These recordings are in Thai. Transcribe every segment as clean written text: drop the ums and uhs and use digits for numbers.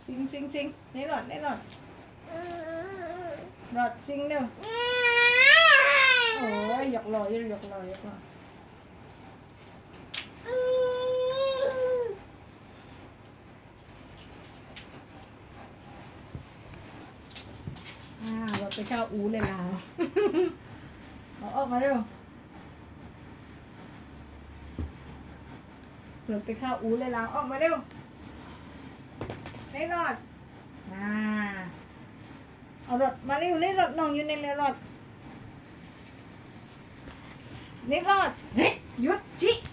ซิงนี่หลอดหลอดซิงเร็วโอ้ยหยอกลอยเราไปเข้าอูเลยนะเอาออกมาเร็วเราไปเข้าอูเลยนะออกมาเร็วไม่รอดเอารถมาเร็วนี่รถน้องอยู่ในเรือรถนี่รอดเฮ้ยหยุด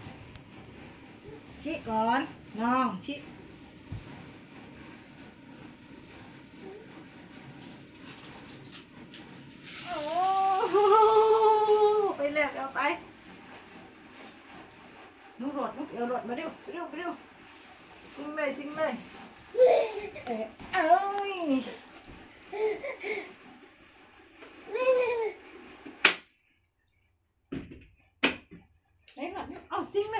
ชิก่อนน้องชิโอ้ไปเรียกเอาไปนุ่งรถเอารถมาเร็วซิงเลยเอ้ยไหนหลอดเอาซิงเลย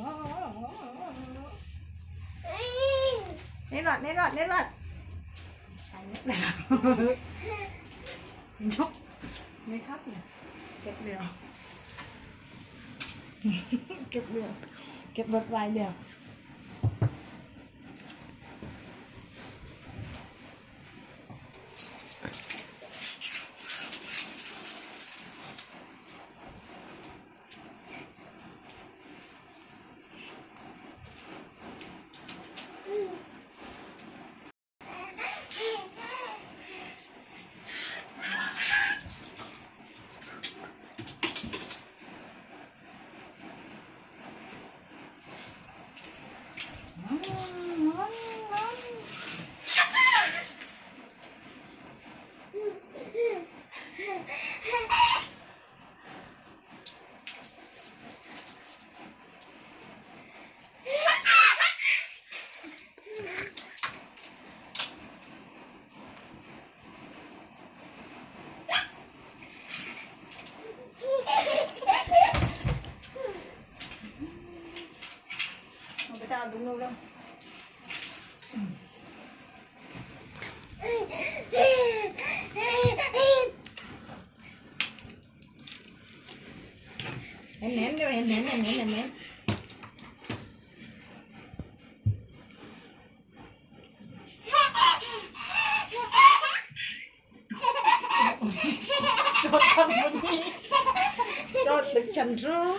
ในหลอดใช่แล้วยกไม่ครับเนี่ยเก็บเรือเก็บรถไว้เรือđúng đâu đâu em ném cho em ném cho được chân rô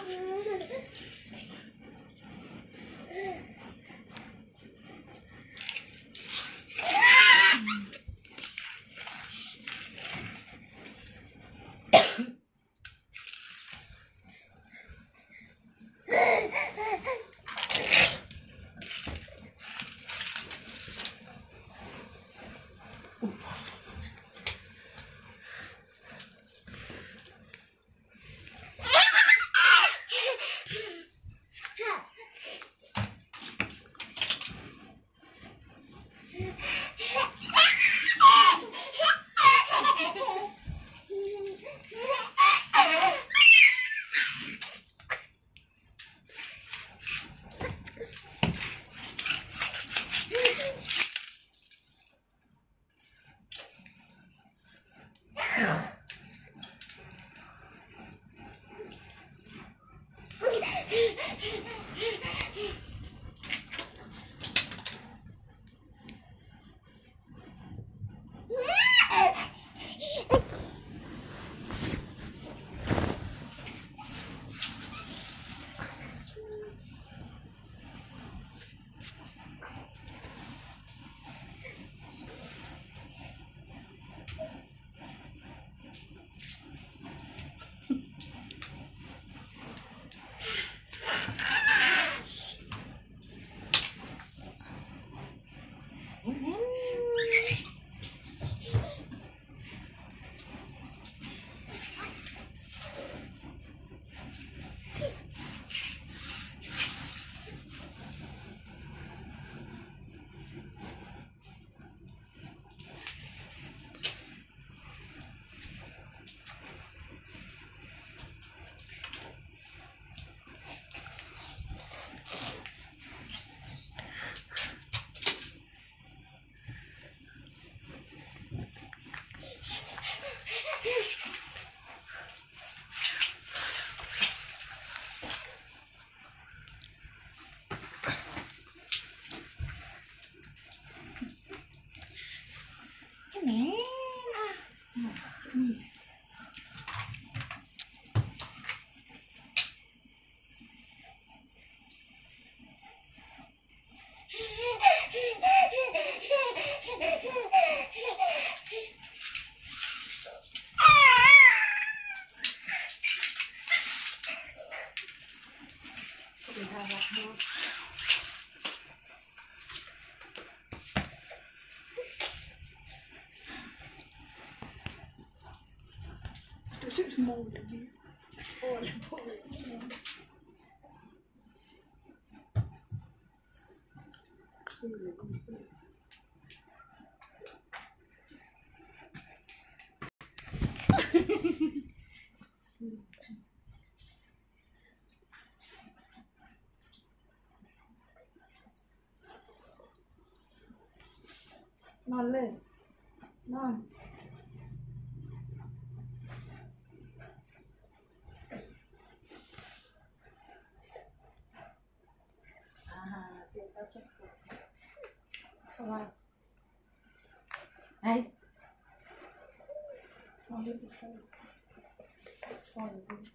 นอนเลยนอนเจ็บแล้วเจ็บปวดอะไรไอ้นอนเลยนอนเลย